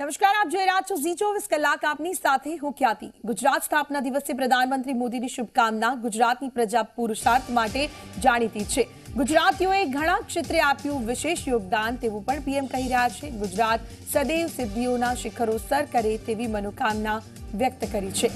નમસ્કાર, આપ જોઈ રહ્યા છો ઝી 24 કલાક. આપની સાથે હું ખ્યાતિ. ગુજરાત સ્થાપના દિવસે પ્રધાનમંત્રી મોદીની શુભકામના. ગુજરાતની પ્રજા પુરુષાર્થ માટે જાણીતી છે. ગુજરાતીઓએ ઘણા ક્ષેત્રે આપ્યું વિશેષ યોગદાન તેવું પણ પીએમ કહી રહ્યા છે. ગુજરાત સદૈવ સિદ્ધિઓના શિખરો સર કરે તેવી મનોકામના વ્યક્ત કરી છે.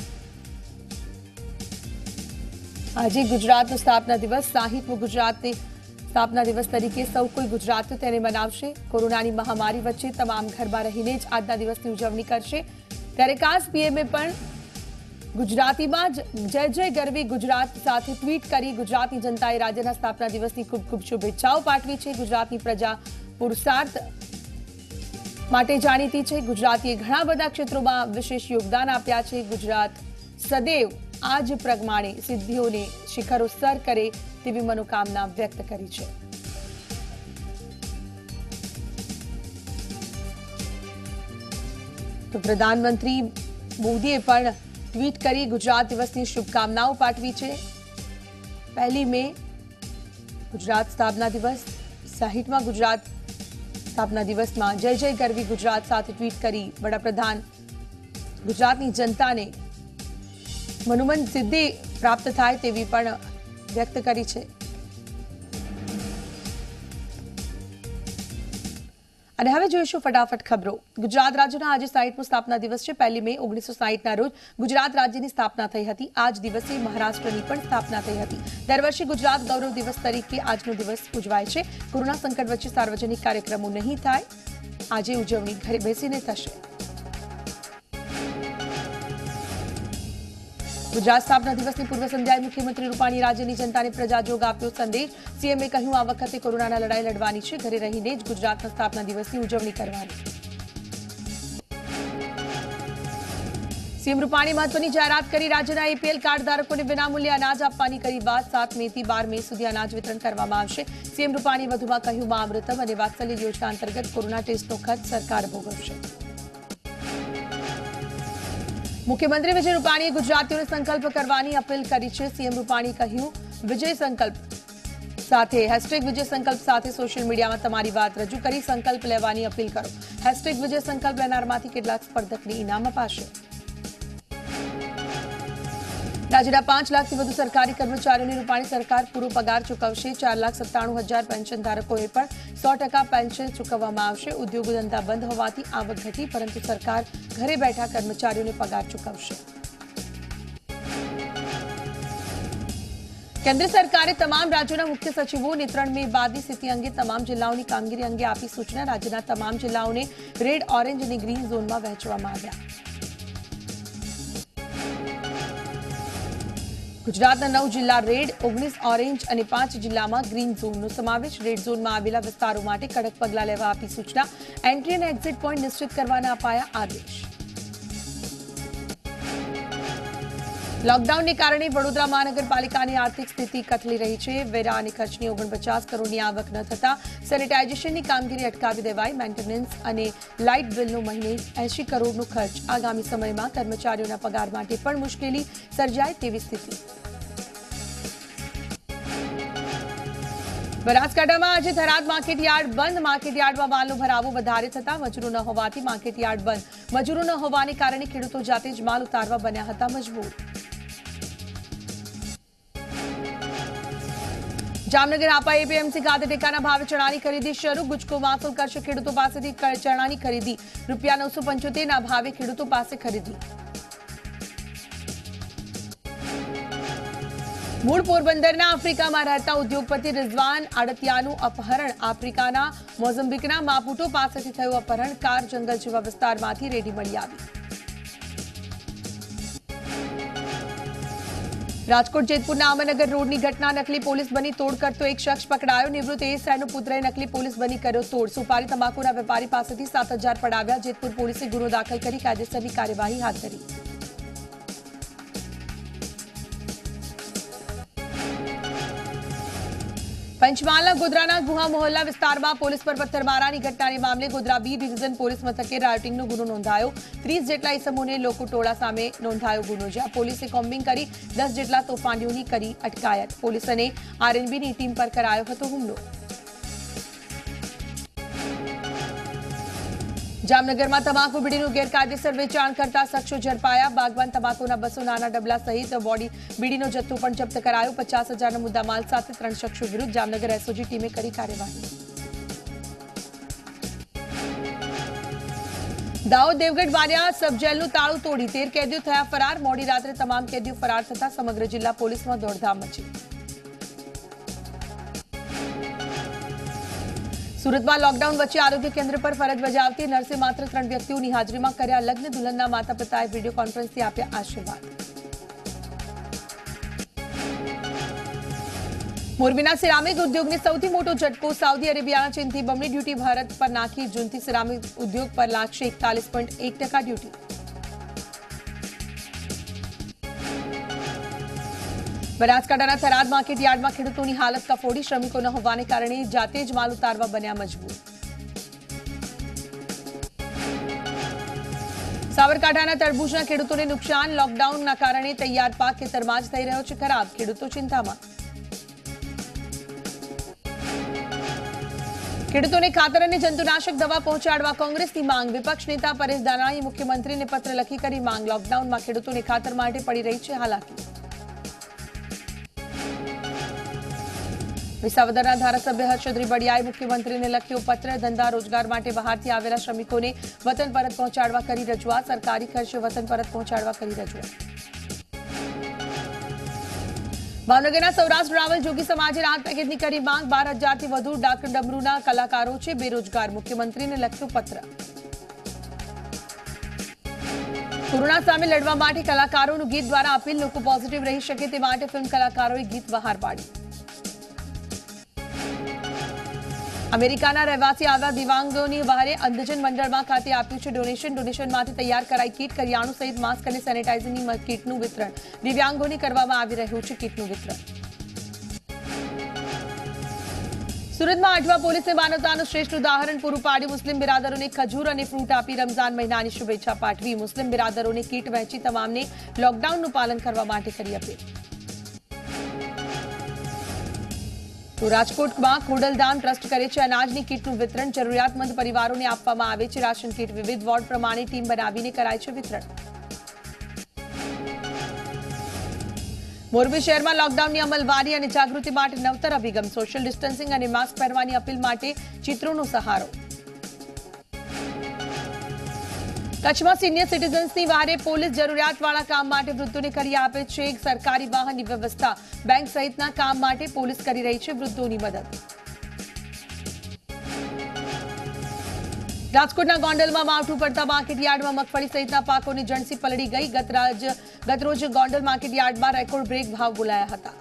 આજે ગુજરાતનો સ્થાપના દિવસ 60મો ગુજરાતની સ્થાપના દિવસ તરીકે સૌ કોઈ ગુજરાતીઓ તેને મનાવશે. કોરોનાની મહામારી વચ્ચે તમામ ઘરમાં રહીને જ આજના દિવસની ઉજવણી કરશે. ત્યારે ખાસ પીએમએ પણ ગુજરાતીમાં જ જય જય ગરવી ગુજરાત સાથે ટ્વીટ કરી ગુજરાતની જનતાએ રાજ્યના સ્થાપના દિવસની ખૂબ ખૂબ શુભેચ્છાઓ પાઠવી છે. ગુજરાતની પ્રજા પુરુષાર્થ માટે જાણીતી છે. ગુજરાતીએ ઘણા બધા ક્ષેત્રોમાં વિશેષ યોગદાન આપ્યા છે. ગુજરાત સદૈવ આ જ પ્રમાણે સિદ્ધિઓને શિખરો સર કરે તેવી મનોકામના વ્યક્ત કરી છે. તો પ્રધાનમંત્રી મોદીએ પણ ટ્વીટ કરી ગુજરાત દિવસની શુભકામનાઓ પાઠવી છે. 1 મે ગુજરાત સ્થાપના દિવસ. 60મા ગુજરાત સ્થાપના દિવસમાં જય જય ગરવી ગુજરાત સાથે ટ્વીટ કરી વડાપ્રધાન ગુજરાતની જનતાને મનોમન સિદ્ધિ પ્રાપ્ત થાય તેવી પણ વ્યક્ત કરી છે. અને હવે જોઈશું ફટાફટ ખબરો. ગુજરાત રાજ્યના આજે 60મો સ્થાપના દિવસ છે. 1 મે 1960ના રોજ ગુજરાત રાજ્યની સ્થાપના થઈ હતી. આ જ દિવસે મહારાષ્ટ્રની પણ સ્થાપના થઈ હતી. દર વર્ષે ગુજરાત ગૌરવ દિવસ તરીકે આજનો દિવસ ઉજવાય છે. કોરોના સંકટ વચ્ચે સાર્વજનિક કાર્યક્રમો નહીં થાય. આજે ઉજવણી ઘરે બેસીને થશે. ગુજરાત સ્થાપના દિવસની પૂર્વ સંધ્યાએ મુખ્યમંત્રી રૂપાણી રાજ્યની જનતાને પ્રજાજોગ આપ્યો સંદેશ. સીએમએ કહ્યું, આ વખતે કોરોનાના લડાઈ લડવાની છે. ઘરે રહીને જ ગુજરાતના સ્થાપના દિવસની ઉજવણી કરવાની. સીએમ રૂપાણી મહત્વની જાહેરાત કરી. રાજ્યના એપીએલ કાર્ડ ધારકોને વિનામૂલ્યે અનાજ આપવાની કરી વાત. 7 મેથી 12 મે સુધી અનાજ વિતરણ કરવામાં આવશે. સીએમ રૂપાણી વધુમાં કહ્યું, મા અમૃતમ અને વાત્સલ્ય યોજના અંતર્ગત કોરોના ટેસ્ટનો ખર્ચ સરકાર ભોગવશે. મુખ્યમંત્રી વિજય રૂપાણીએ ગુજરાતીઓને સંકલ્પ કરવાની અપીલ કરી છે. સીએમ રૂપાણીએ કહ્યું, વિજય સંકલ્પ સાથે #વિજય સંકલ્પ સાથે સોશિયલ મીડિયામાં તમારી વાત રજૂ કરી સંકલ્પ લેવાની અપીલ કરો. #વિજય સંકલ્પ લેનારમાંથી કેટલાક સ્પર્ધકને ઇનામ અપાશે. રાજ્યના 5 લાખથી વધુ સરકારી કર્મચારીઓને રૂપાણી સરકાર પૂરો પગાર ચૂકવશે. 4,97,000 પેન્શન ધારકોએ પણ 100% પેન્શન ચૂકવવામાં આવશે. ઉદ્યોગો ધંધા બંધ હોવાથી આવક ઘટી, પરંતુ સરકાર ઘરે બેઠા કર્મચારીઓને પગાર ચૂકવશે. કેન્દ્ર સરકારે તમામ રાજ્યોના મુખ્ય સચિવોને 3 મે બાદની સ્થિતિ અંગે તમામ જિલ્લાઓની કામગીરી અંગે આપી સૂચના. રાજ્યના તમામ જિલ્લાઓને રેડ, ઓરેન્જ અને ગ્રીન ઝોનમાં વહેંચવામાં આવ્યા. ગુજરાતના 9 જિલ્લા રેડ, 19 ઓરેન્જ અને 5 જિલ્લામાં ગ્રીન ઝોનનો સમાવેશ. રેડ ઝોનમાં આવેલા વિસ્તારો માટે કડક પગલાં લેવા આપી સૂચના. એન્ટ્રી અને એક્ઝિટ પોઈન્ટ નિશ્ચિત કરવાના અપાયા આદેશ. લોકડાઉનને કારણે વડોદરા મહાનગરપાલિકાની આર્થિક સ્થિતિ કથળી રહી છે. વેરા અને ખર્ચની 49 કરોડની આવક ન થતા સેનિટાઇઝેશનની કામગીરી અટકાવી દેવાઈ. મેન્ટેનન્સ અને લાઇટ બિલનો મહિને 80 કરોડનો ખર્ચ. આગામી સમયમાં કર્મચારીઓના પગાર માટે પણ મુશ્કેલી સર્જાય તેવી સ્થિતિ. બનાસકાંઠામાં આજે થરાદ માર્કેટયાર્ડ બંધ. માર્કેટયાર્ડમાં માલનો ભરાવો વધારે થતા મજૂરો ન હોવાથી માર્કેટયાર્ડ બંધ. મજૂરો ન હોવાને કારણે ખેડૂતો જાતે જ માલ ઉતારવા બન્યા હતા મજબૂર. જામનગર હાપા એપીએમસી ખાતે ટેકાના ભાવે ચણાની ખરીદી શરૂ. ગુજકો માફલ કરશે ખેડૂતો પાસેથી ચણાની ખરીદી. ₹975ના ભાવે ખેડૂતો પાસે ખરીદી. મૂળ પોરબંદરના આફ્રિકામાં રહેતા ઉદ્યોગપતિ રિઝવાન આડતિયાનું અપહરણ. આફ્રિકાના મોઝમ્બિકના માપુટો પાસેથી થયું અપહરણ. કાર જંગલ જેવા વિસ્તારમાંથી રેડી મળી આવી. રાજકોટ જેતપુરના અમરનગર રોડની ઘટના. નકલી પોલીસ બની તોડ કરતો એક શખ્સ પકડાયો. નિવૃત્ત એએસઆઈનો પુત્રએ નકલી પોલીસ બની કર્યો તોડ. સુપારી તમાકુના વેપારી પાસેથી 7,000 પડાવ્યા. જેતપુર પોલીસે ગુનો દાખલ કરી કાયદેસરની કાર્યવાહી હાથ ધરી. પંચમહાલના ગોધરાના ગુહા મોહલ્લા વિસ્તારમાં પોલીસ પર પથ્થરમારાની ઘટનાને મામલે ગોધરા બી ડિવિઝન પોલીસ મથકે રાયોટિંગનો ગુનો નોંધાયો. 30 જેટલા ઇસમોને લોકો ટોળા સામે નોંધાયો ગુનો, જ્યાં પોલીસે કોમ્બિંગ કરી 10 જેટલા તોફાનીઓની કરી અટકાયત. પોલીસ અને આરએનબીની ટીમ પર કરાયો હતો હુમલો. જામનગરમાં તમાકુ બીડીનું ગેરકાયદેસર વેચાણ કરતા શખ્સો ઝડપાયા. બાગવાન તમાકુના 200 નાના ડબલા સહિત બોડી બીડીનો જથ્થો પણ જપ્ત કરાયો. 50,000ના મુદ્દામાલ સાથે 3 શખ્સો વિરુદ્ધ જામનગર એસઓજી ટીમે કરી કાર્યવાહી. દાહોદ દેવગઢ વાડિયા સબ જેલનું તાળું તોડી 13 કેદીઓ થયા ફરાર. મોડી રાત્રે તમામ કેદીઓ ફરાર થતા સમગ્ર જિલ્લા પોલીસમાં દોડધામ મચી. સુરતમાં લોકડાઉન વચ્ચે આરોગ્ય કેન્દ્ર પર ફરજ બજાવતી નર્સે માત્ર 3 વ્યક્તિઓની હાજરીમાં કર્યા લગ્ન. દુલ્હનના માતા પિતાએ વિડીયો કોન્ફરન્સથી આપ્યા આશીર્વાદ. મોરબીના સિરામિક ઉદ્યોગને સૌથી મોટો ઝટકો. સાઉદી અરેબિયાના ચીનથી બમણી ડ્યુટી ભારત પર નાખી. જૂનથી સિરામિક ઉદ્યોગ પર લાગશે 41.1% ડ્યુટી. બનાસકાંઠાના થરાદ માર્કેટ યાર્ડમાં ખેડૂતોની હાલત કફોડી. શ્રમિકો ન હોવાને કારણે જાતે જ માલ ઉતારવા બન્યા મજબૂર. સાબરકાંઠાના તરબૂચના ખેડૂતોને નુકસાન. લોકડાઉનના કારણે તૈયાર પાક ખેતરમાં જ થઈ રહ્યો છે ખરાબ. ખેડૂતો ચિંતામાં. ખેડૂતોને ખાતર અને જંતુનાશક દવા પહોંચાડવા કોંગ્રેસની માંગ. વિપક્ષ નેતા પરેશ ધાનાણીએ મુખ્યમંત્રીને પત્ર લખી કરી માંગ. લોકડાઉનમાં ખેડૂતોને ખાતર માટે પડી રહી છે હાલાકી. વિસાવદરના ધારાસભ્ય હર્ષદ રીબડિયાએ મુખ્યમંત્રીને લખ્યો પત્ર. ધંધા રોજગાર માટે બહારથી આવેલા શ્રમિકોને વતન પરત પહોંચાડવા કરી રજૂઆત. સરકારી ખર્ચે વતન પરત પહોંચાડવા કરી રજૂઆત. ભાવનગરના સૌરાષ્ટ્ર રાવલ જોગી સમાજે રાહત પેકેજની કરી માંગ. 12,000થી વધુ ડાક ડમરૂના કલાકારો છે બેરોજગાર. મુખ્યમંત્રીને લખ્યો પત્ર. કોરોના સામે લડવા માટે કલાકારોનું ગીત દ્વારા અપીલ. લોકો પોઝિટિવ રહી શકે તે માટે ફિલ્મ કલાકારોએ ગીત બહાર પાડ્યું. અમેરિકાના રહેવાસી આવ્યા દિવ્યાંગોની વહારે અંધજન મંડળમાં ખાતે આપ્યું છે ડોનેશનમાંથી તૈયાર કરાઈ કીટ. કરિયાણું સહિત માસ્ક અને સેનેટાઇઝરની કીટનું વિતરણ દિવ્યાંગોને કરવામાં આવી રહ્યું છે. કીટનું વિતરણ. સુરતમાં આઠવા પોલીસે માનવતાનું શ્રેષ્ઠ ઉદાહરણ પૂરું પાડ્યું. મુસ્લિમ બિરાદરોને ખજૂર અને ફ્રૂટ આપી રમઝાન મહિનાની શુભેચ્છા પાઠવી. મુસ્લિમ બિરાદરોને કીટ વહેંચી તમામને લોકડાઉનનું પાલન કરવા માટે કરી અપીલ. તો રાજકોટમાં ખોડલધામ ટ્રસ્ટ કરે છે અનાજની કીટનું વિતરણ. જરૂરિયાતમંદ પરિવારોને આપવામાં આવે છે રાશન કીટ. વિવિધ વોર્ડ પ્રમાણે ટીમ બનાવીને કરાય છે વિતરણ. મોરબી શહેરમાં લોકડાઉનની અમલવારી અને જાગૃતિ માટે નવતર અભિગમ. સોશિયલ ડિસ્ટન્સિંગ અને માસ્ક પહેરવાની અપીલ માટે ચિત્રોનો સહારો. કચ્છમાં સિનિયર સિટીઝન્સની વહારે પોલીસ જરૂરિયાતવાળા કામ માટે વૃદ્ધોને કરી આપે છે સરકારી વાહનની વ્યવસ્થા. બેંક સહિતના કામ માટે પોલીસ કરી રહી છે વૃદ્ધોની મદદ. રાજકોટના ગોંડલમાં માવઠું પડતા માર્કેટ યાર્ડમાં મગફળી સહિતના પાકોની જણસી પલળી ગઈ. ગતરોજ ગોંડલ માર્કેટ યાર્ડમાં રેકોર્ડ બ્રેક ભાવ બોલાયા હતા.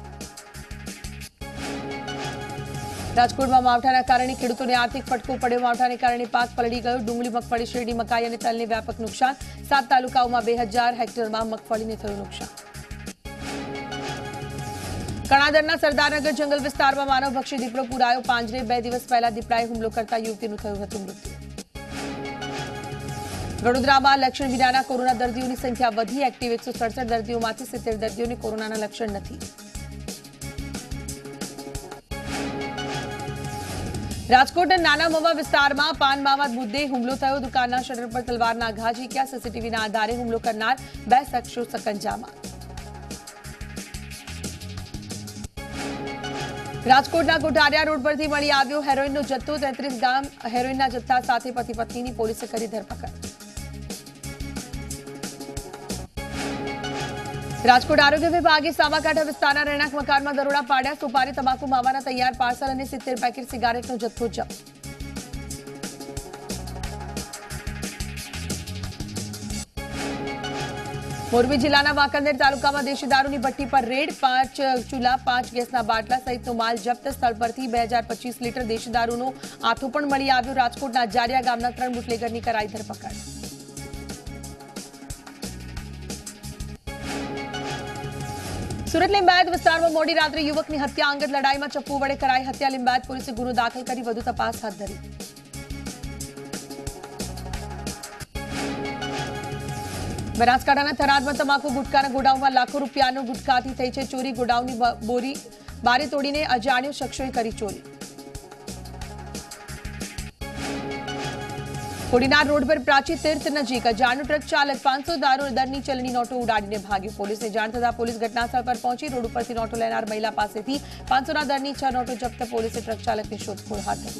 રાજકોટમાં માવઠાના કારણે ખેડૂતોને આર્થિક ફટકો પડ્યો. માવઠાને કારણે પાક પલળી ગયો. ડુંગળી, મગફળી, શેરડી, મકાઈ અને તલને વ્યાપક નુકસાન. 7 તાલુકાઓમાં 2000 હેક્ટરમાં મગફળીને થયું નુકસાન. કણાદરના સરદારનગર જંગલ વિસ્તારમાં માનવભક્ષી દીપડો પુરાયો પાંજરે. 2 દિવસ પહેલા દીપડાએ હુમલો કરતા યુવતીનું થયું હતું મૃત્યુ. વડોદરામાં લક્ષણ વિનાના કોરોના દર્દીઓની સંખ્યા વધી. એક્ટિવ 167 દર્દીઓમાંથી 70 દર્દીઓને કોરોનાના લક્ષણ નથી. રાજકોટના નાના મવા વિસ્તારમાં પાન માવા મુદ્દે હુમલો થયો. દુકાનના શટર પર તલવારના ઘા ઝીક્યા. સીસીટીવીના આધારે હુમલો કરનાર 2 શખ્સો સકંજામાં. રાજકોટના કોઠારિયા રોડ પરથી મળી આવ્યો હેરોઇનનો જથ્થો. 33 ગ્રામ હેરોઇનના જથ્થા સાથે પતિ પત્નીની પોલીસે કરી ધરપકડ. રાજકોટ આરોગ્ય વિભાગે સાબરકાંઠા વિસ્તારના રહેણાંક મકાનમાં દરોડા પાડ્યા. સુપારી, તમાકુ, માવાના તૈયાર પાર્સલ અને 70 પેકેટ સિગારેટનો જથ્થો જપ્ત. મોરબી જિલ્લાના વાંકાનેર તાલુકામાં દેશી દારૂની ભઠ્ઠી પર રેડ. 5 ચૂલા, 5 ગેસના બાટલા સહિતનો માલ જપ્ત. સ્થળ પરથી 2025 લીટર દેશી દારૂનો આથો પણ મળી આવ્યો. રાજકોટના જારિયા ગામના 3 બુટલેગરની કરાઈ ધરપકડ. સુરત લિંબાયત વિસ્તારમાં મોડી રાત્રે યુવકની હત્યા. અંગત લડાઈમાં ચપ્પુ વડે કરાઈ હત્યા. લિંબાયત પોલીસે ગુનો દાખલ કરી વધુ તપાસ હાથ ધરી. બનાસકાંઠાના થરાદમાં તમાકુ ગુટકાના ગોડાઉનમાં લાખો રૂપિયાનો ગુટકાથી થઈ છે ચોરી. ગોડાઉનની બારી તોડીને અજાણ્યો શખ્સોએ કરી ચોરી. કોડીનાર રોડ પર પ્રાચી તીર્થ નજીક અજાણ્યો ટ્રક ચાલક 500 દરની ચલણી નોટો ઉડાડીને ભાગ્યો. પોલીસને જાણ થતાં પોલીસ ઘટનાસ્થળ પર પહોંચી રોડ ઉપરથી નોટો લેનાર મહિલા પાસેથી 500 દરની 6 નોટો જપ્ત. પોલીસે ટ્રક ચાલકની શોધખોળ હાથ ધરી.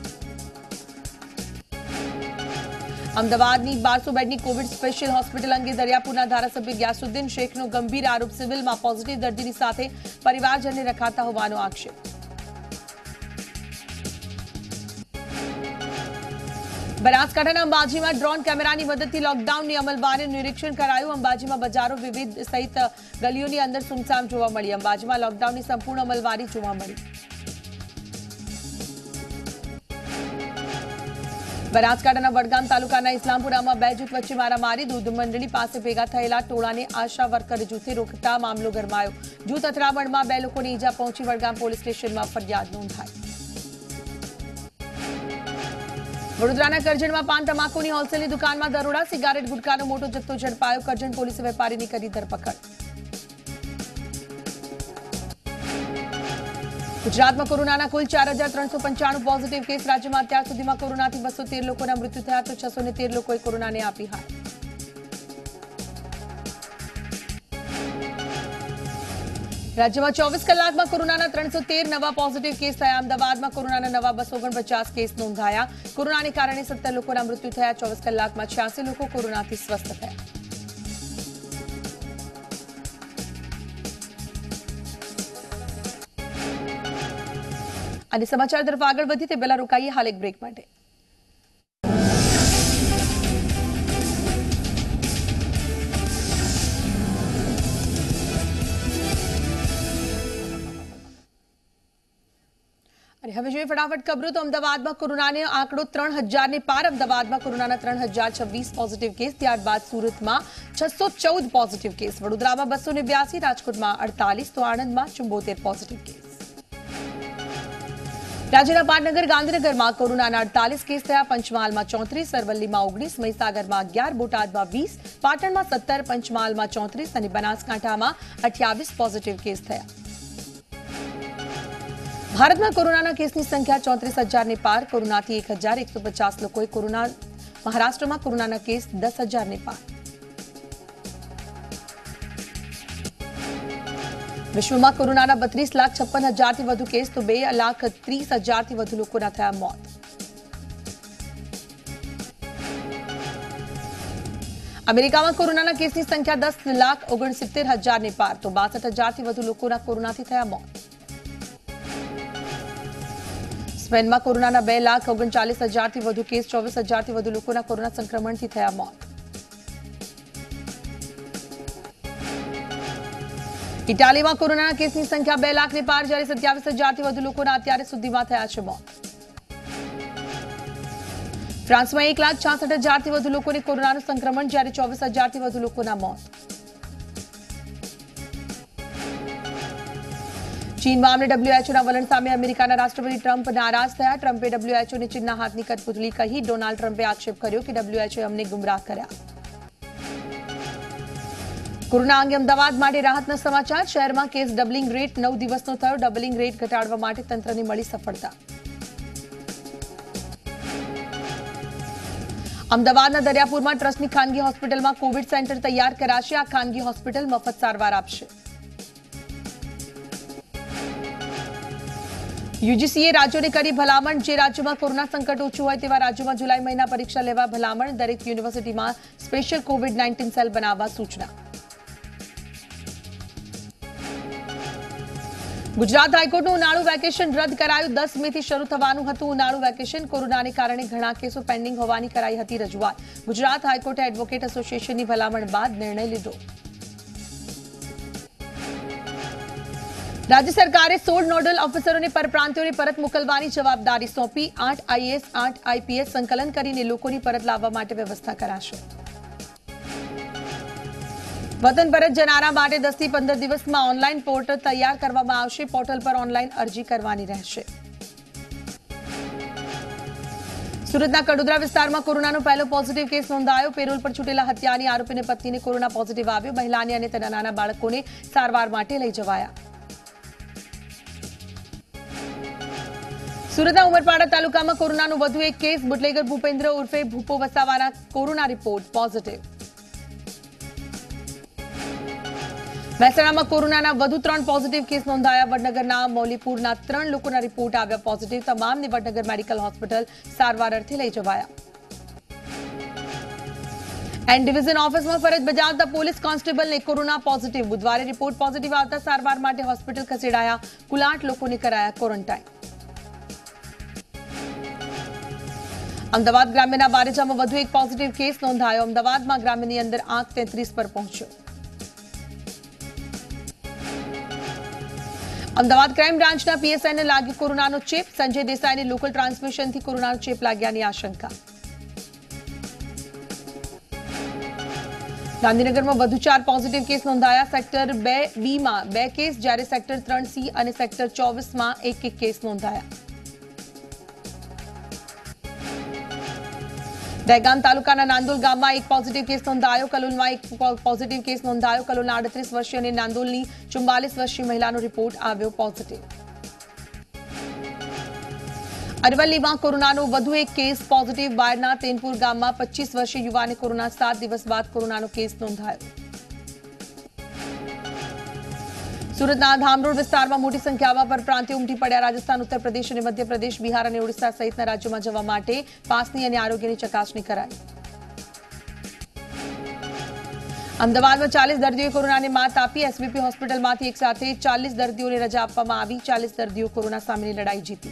અમદાવાદની 1200 બેડની કોવિડ સ્પેશિયલ હોસ્પિટલ અંગે દરિયાપુરના ધારાસભ્ય ગ્યાસુદ્દીન શેખનો ગંભીર આરોપ. સિવિલમાં પોઝિટિવ દર્દીની સાથે પરિવારજનને રખાતા હોવાનો આક્ષેપ. બનાસકાંઠાના અંબાજીમાં ડ્રોન કેમેરાની મદદથી લોકડાઉનની અમલવારીનું નિરીક્ષણ કરાયું. અંબાજીમાં બજારો વિવિધ સહિત ગલીઓની અંદર સુમસામ જોવા મળી. અંબાજીમાં લોકડાઉનની સંપૂર્ણ અમલવારી જોવા મળી. બનાસકાંઠાના વડગામ તાલુકાના ઇસ્લામપુરામાં 2 જૂથ વચ્ચે મારામારી. દૂધ મંડળી પાસે ભેગા થયેલા ટોળાને આશા વર્કર જૂથે રોકતા મામલો ગરમાયો. જૂથ અથડામણમાં 2 લોકોને ઈજા પહોંચી. વડગામ પોલીસ સ્ટેશનમાં ફરિયાદ નોંધાઈ. વડોદરાના કરજણમાં પાન તમાકુની હોલસેલની દુકાનમાં દરોડા. સિગારેટ ગુટકાનો મોટો જથ્થો ઝડપાયો. કરજણ પોલીસે વેપારીની કરી ધરપકડ. ગુજરાતમાં કોરોનાના કુલ 4,395 પોઝિટિવ કેસ. રાજ્યમાં અત્યાર સુધીમાં કોરોનાથી 213 લોકોના મૃત્યુ થયા તો 613 લોકોએ કોરોનાને આપી હાર. રાજ્યમાં 24 કલાકમાં કોરોનાના 313 નવા પોઝિટિવ કેસ થયા. અમદાવાદમાં કોરોનાના નવા 249 કેસ નોંધાયા. કોરોનાને કારણે 17 લોકોના મૃત્યુ થયા. 24 કલાકમાં 86 લોકો કોરોનાથી સ્વસ્થ થયા. અને સમાચાર તરફ આગળ વધીએ તે પહેલા રોકાઈએ હાલ એક બ્રેક માટે. અને હવે જોઈએ ફટાફટ ખબરો. તો અમદાવાદમાં કોરોનાનો આંકડો 3000 ને પાર. અમદાવાદમાં કોરોનાના 3026 પોઝિટિવ કેસ. ત્યારબાદ સુરતમાં 614 પોઝિટિવ કેસ. વડોદરામાં 282, રાજકોટમાં 48 તો આણંદમાં 74 પોઝિટિવ કેસ. રાજ્યના પાટનગર ગાંધીનગરમાં કોરોનાના 48 કેસ થયા. પંચમહાલમાં 34, અરવલ્લીમાં 19, મહીસાગરમાં 11, બોટાદમાં 20, પાટણમાં 17, પંચમહાલમાં 34 અને બનાસકાંઠામાં 28 પોઝિટિવ કેસ થયા. ભારતમાં કોરોનાના કેસની સંખ્યા 34,000 ને પાર. કોરોનાથી 1,150 લોકોએ કોરોના. મહારાષ્ટ્રમાં કોરોનાના કેસ 10,000 ને પાર. વિશ્વમાં કોરોનાના 32,56,000થી વધુ કેસ તો 2,30,000થી વધુ લોકોના થયા મોત. અમેરિકામાં કોરોનાના કેસની સંખ્યા 10,69,000 ને પાર તો 62,000થી વધુ લોકોના કોરોનાથી થયા મોત. સ્પેનમાં કોરોનાના 2,39,000થી વધુ કેસ. 24,000થી વધુ લોકોના કોરોના સંક્રમણથી થયા મોત. ઇટાલીમાં કોરોનાના કેસની સંખ્યા 2 લાખ ને પાર, જ્યારે 27,000થી વધુ લોકોના અત્યાર સુધીમાં થયા છે મોત. ફ્રાન્સમાં 1,66,000થી વધુ લોકોને કોરોનાનું સંક્રમણ, જ્યારે 24,000થી વધુ લોકોના મોત. ચીન મામલે WHOના વલણ સામે અમેરિકાના રાષ્ટ્રપતિ ટ્રમ્પ નારાજ થયા. ટ્રમ્પે WHOને ચીનના હાથની કઠપૂતળી કહી. ડોનાલ્ડ ટ્રમ્પે આક્ષેપ કર્યો કે WHO અમને ગુમરાહ કર્યા. કોરોના અંગે અમદાવાદ માટે રાહતના સમાચાર. શહેરમાં કેસ ડબલિંગ રેટ 9 દિવસનો થયો. ડબલિંગ રેટ ઘટાડવા માટે તંત્રને મળી સફળતા. અમદાવાદના દરિયાપુરમાં ટ્રસ્ટની ખાનગી હોસ્પિટલમાં કોવિડ સેન્ટર તૈયાર કરાશે. આ ખાનગી હોસ્પિટલ મફત સારવાર આપશે. યુજીસીએ રાજ્યોને કરી ભલામણ. જે રાજ્યોમાં કોરોના સંકટ ઓછું હોય તેવા રાજ્યોમાં જુલાઈ મહિના પરીક્ષા લેવા ભલામણ. દરેક યુનિવર્સિટીમાં સ્પેશિયલ કોવિડ-19 સેલ બનાવવા સૂચના. ગુજરાત હાઈકોર્ટનું ઉનાળુ વેકેશન રદ કરાયું. 10 મેથી શરૂ થવાનું હતું ઉનાળુ વેકેશન. કોરોનાને કારણે ઘણા કેસો પેન્ડિંગ હોવાની કરાઈ હતી રજૂઆત. ગુજરાત હાઈકોર્ટે એડવોકેટ એસોસિએશનની ભલામણ બાદ નિર્ણય લીધો. રાજ્ય સરકારે 16 નોડલ ઓફિસરોને પરપ્રાંતિયોને પરત મોકલવાની જવાબદારી સોંપી. 8 આઈએએસ 8 આઈપીએસ સંકલન કરીને લોકોની પરત લાવવા માટે વ્યવસ્થા કરાશે. વતન પરત જનારા માટે 10 થી 15 દિવસમાં ઓનલાઈન પોર્ટલ તૈયાર કરવામાં આવશે. પોર્ટલ પર ઓનલાઈન અરજી કરવાની રહેશે. સુરતના કડોદરા વિસ્તારમાં કોરોનાનો પહેલો પોઝિટિવ કેસ નોંધાયો. પેરોલ પર છૂટેલા હત્યાની આરોપીની પત્નીને કોરોના પોઝિટિવ આવ્યો. મહિલાને અને તેના નાના બાળકોને સારવાર માટે લઈ જવાયા. સુરતના ઉમરપાડા તાલુકામાં કોરોનાનો વધુ એક કેસ. બુટલેગર ભૂપેન્દ્ર ઉર્ફે ભૂપો વસાવાના કોરોના રિપોર્ટ પોઝિટિવ. મહેસાણામાં કોરોનાના વધુ 3 પોઝિટિવ કેસ નોંધાયા. વડનગરના મૌલીપુરના 3 લોકોના રિપોર્ટ આવ્યા પોઝિટિવ. તમામને વડનગર મેડિકલ હોસ્પિટલ સારવાર અર્થે લઈ જવાયા. એન્ડ ડિવિઝન ઓફિસમાં ફરજ બજાવતા પોલીસ કોન્સ્ટેબલને કોરોના પોઝિટિવ. બુધવારે રિપોર્ટ પોઝિટિવ આવતા સારવાર માટે હોસ્પિટલ ખસેડાયા. કુલ 8 લોકોને કરાયા ક્વોરન્ટાઇન. અમદાવાદ ગ્રામ્યના બારેજામાં વધુ એક પોઝિટિવ કેસ નોંધાયો. અમદાવાદમાં ગ્રામ્યની અંદર આંક 33 પર પહોંચ્યો. અમદાવાદ ક્રાઇમ બ્રાન્ચના પીએસઆઈને લાગ્યો કોરોનાનો ચેપ. સંજય દેસાઈને લોકલ ટ્રાન્સમિશનથી કોરોનાનો ચેપ લાગ્યાની આશંકા. ગાંધીનગરમાં વધુ 4 પોઝિટિવ કેસ નોંધાયા. સેક્ટર 2બીમાં 2 કેસ, જ્યારે સેક્ટર 3સી અને સેક્ટર 24માં એક કેસ નોંધાયા. દહેગામ તાલુકાના નાંદોલ ગામમાં એક પોઝિટિવ કેસ નોંધાયો. કલોલમાં એક પોઝિટિવ કેસ નોંધાયો. કલોલના 38 વર્ષીય અને નાંદોલની 44 વર્ષીય મહિલાનો રિપોર્ટ આવ્યો પોઝિટિવ. અરવલ્લીમાં કોરોનાનો વધુ એક કેસ પોઝિટિવ. બાયડના તેનપુર ગામમાં 25 વર્ષીય યુવાને કોરોના 7 દિવસ બાદ કોરોનાનો કેસ નોંધાયો. સુરતના ધામરોડ વિસ્તારમાં મોટી સંખ્યામાં પરપ્રાંતિયો ઉમટી પડ્યા. રાજસ્થાન, ઉત્તર પ્રદેશ અને મધ્યપ્રદેશ, બિહાર અને ઓડિશા સહિતના રાજ્યોમાં જવા માટે પાસની અને આરોગ્યની ચકાસણી કરાઈ. અમદાવાદમાં 40 દર્દીઓએ કોરોનાને માત આપી. એસવીપી હોસ્પિટલમાંથી એક સાથે 40 દર્દીઓને રજા આપવામાં આવી. 40 દર્દીઓ કોરોના સામેની લડાઈ જીતી.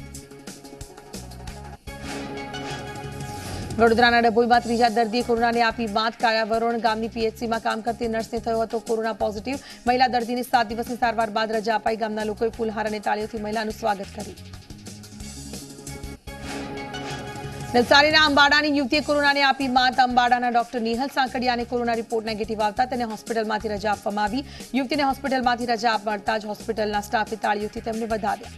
વડોદરાના ડભોઈમાં 3જા દર્દીએ કોરોનાને આપી માત. કાયાવરોણ ગામની પીએચસીમાં કામ કરતી નર્સને થયો હતો કોરોના પોઝિટિવ. મહિલા દર્દીને 7 દિવસની સારવાર બાદ રજા અપાઈ. ગામના લોકોએ ફૂલહાર અને તાળીઓથી મહિલાનું સ્વાગત કર્યું. નવસારીના અંબાડાની યુવતીએ કોરોનાને આપી માત. અંબાડાના doctor Nihal Sankdiya corona report negative આવતા તેને હોસ્પિટલમાંથી રજા આપવામાં આવી. યુવતીને હોસ્પિટલમાંથી રજા મળતા જ હોસ્પિટલના સ્ટાફે તાળીઓથી તેમને વધાવ્યા.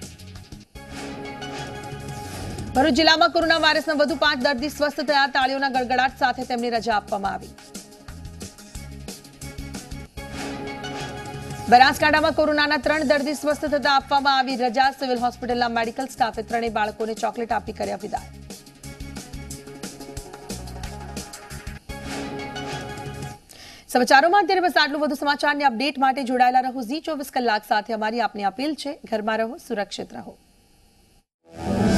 ભરૂચ જિલ્લામાં કોરોના વાયરસના વધુ 5 દર્દી સ્વસ્થ થયા. તાળીઓના ગડગડાટ સાથે તેમને રજા આપવામાં આવી. બનાસકાંઠામાં કોરોનાના 3 દર્દી સ્વસ્થ થતા આપવામાં આવી રજા. સિવિલ હોસ્પિટલના મેડિકલ સ્ટાફે 3 બાળકોને ચોકલેટ આપી કર્યા વિદાય. સમાચારોમાં અત્યારે બસ આટલું. વધુ સમાચારની અપડેટ માટે જોડાયેલા રહો ઝી 24 કલાક સાથે. અમારી આપની અપીલ છે, ઘરમાં રહો, સુરક્ષિત રહો.